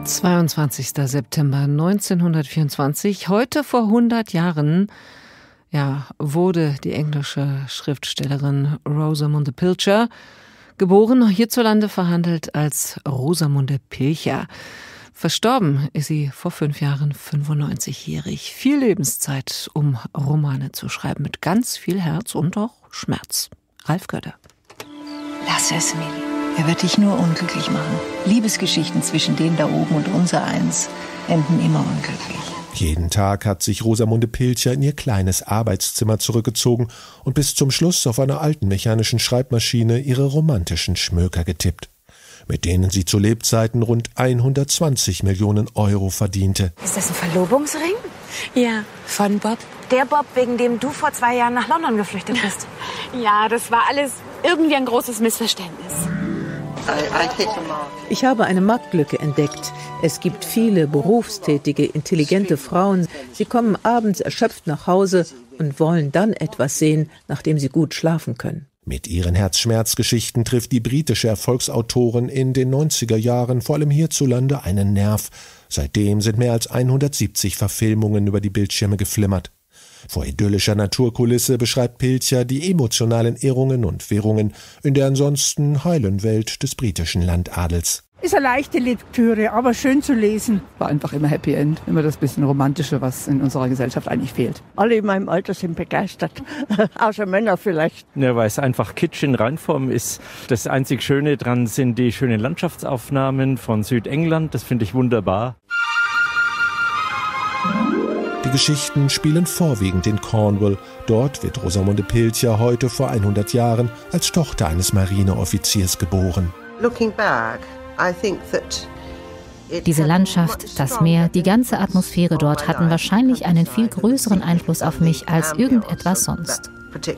22. September 1924, heute vor 100 Jahren, wurde die englische Schriftstellerin Rosamunde Pilcher geboren, hierzulande verhandelt als Rosamunde Pilcher. Verstorben ist sie vor 5 Jahren, 95-jährig. Viel Lebenszeit, um Romane zu schreiben, mit ganz viel Herz und auch Schmerz. Ralf Gödde. Lass es, Millie. Er wird dich nur unglücklich machen. Liebesgeschichten zwischen dem da oben und unser Eins enden immer unglücklich. Jeden Tag hat sich Rosamunde Pilcher in ihr kleines Arbeitszimmer zurückgezogen und bis zum Schluss auf einer alten mechanischen Schreibmaschine ihre romantischen Schmöker getippt, mit denen sie zu Lebzeiten rund 120 Millionen Euro verdiente. Ist das ein Verlobungsring? Ja, von Bob. Der Bob, wegen dem du vor 2 Jahren nach London geflüchtet bist. Ja, das war alles irgendwie ein großes Missverständnis. Ich habe eine Marktlücke entdeckt. Es gibt viele berufstätige, intelligente Frauen. Sie kommen abends erschöpft nach Hause und wollen dann etwas sehen, nachdem sie gut schlafen können. Mit ihren Herzschmerzgeschichten trifft die britische Erfolgsautorin in den 90er Jahren vor allem hierzulande einen Nerv. Seitdem sind mehr als 170 Verfilmungen über die Bildschirme geflimmert. Vor idyllischer Naturkulisse beschreibt Pilcher die emotionalen Irrungen und Wirrungen in der ansonsten heilen Welt des britischen Landadels. Ist eine leichte Lektüre, aber schön zu lesen. War einfach immer Happy End, immer das bisschen Romantische, was in unserer Gesellschaft eigentlich fehlt. Alle in meinem Alter sind begeistert, außer Männer vielleicht. Ja, weil es einfach Kitsch in Reinform ist. Das einzig Schöne dran sind die schönen Landschaftsaufnahmen von Südengland, das finde ich wunderbar. Die Geschichten spielen vorwiegend in Cornwall. Dort wird Rosamunde Pilcher heute vor 100 Jahren als Tochter eines Marineoffiziers geboren. Diese Landschaft, das Meer, die ganze Atmosphäre dort hatten wahrscheinlich einen viel größeren Einfluss auf mich als irgendetwas sonst.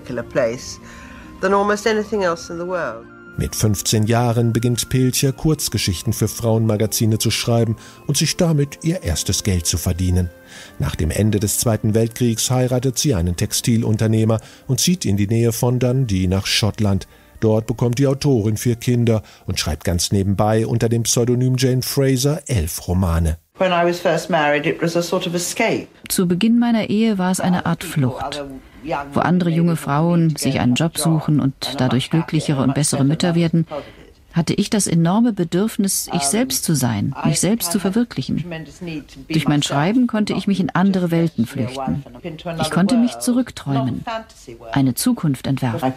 Mit 15 Jahren beginnt Pilcher Kurzgeschichten für Frauenmagazine zu schreiben und sich damit ihr erstes Geld zu verdienen. Nach dem Ende des Zweiten Weltkriegs heiratet sie einen Textilunternehmer und zieht in die Nähe von Dundee nach Schottland. Dort bekommt die Autorin 4 Kinder und schreibt ganz nebenbei unter dem Pseudonym Jane Fraser 11 Romane. Zu Beginn meiner Ehe war es eine Art Flucht. Wo andere junge Frauen sich einen Job suchen und dadurch glücklichere und bessere Mütter werden, hatte ich das enorme Bedürfnis, ich selbst zu sein, mich selbst zu verwirklichen. Durch mein Schreiben konnte ich mich in andere Welten flüchten. Ich konnte mich zurückträumen, eine Zukunft entwerfen.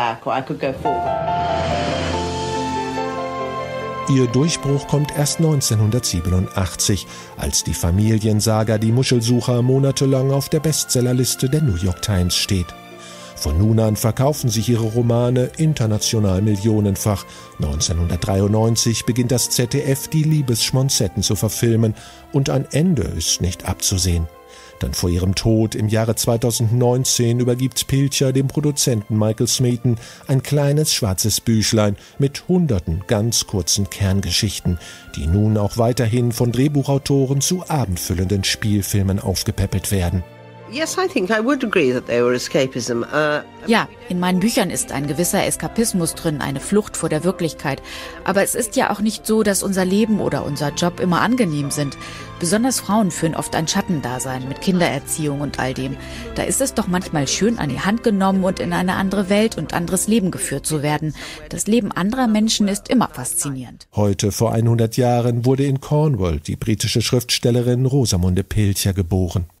Ihr Durchbruch kommt erst 1987, als die Familiensaga Die Muschelsucher monatelang auf der Bestsellerliste der New York Times steht. Von nun an verkaufen sich ihre Romane international millionenfach. 1993 beginnt das ZDF, die Liebesschmonzetten zu verfilmen, und ein Ende ist nicht abzusehen. Dann vor ihrem Tod im Jahre 2019 übergibt Pilcher dem Produzenten Michael Smeaton ein kleines schwarzes Büchlein mit hunderten ganz kurzen Kerngeschichten, die nun auch weiterhin von Drehbuchautoren zu abendfüllenden Spielfilmen aufgepäppelt werden. Ja, in meinen Büchern ist ein gewisser Eskapismus drin, eine Flucht vor der Wirklichkeit. Aber es ist ja auch nicht so, dass unser Leben oder unser Job immer angenehm sind. Besonders Frauen führen oft ein Schattendasein mit Kindererziehung und all dem. Da ist es doch manchmal schön, an die Hand genommen und in eine andere Welt und anderes Leben geführt zu werden. Das Leben anderer Menschen ist immer faszinierend. Heute vor 100 Jahren wurde in Cornwall die britische Schriftstellerin Rosamunde Pilcher geboren.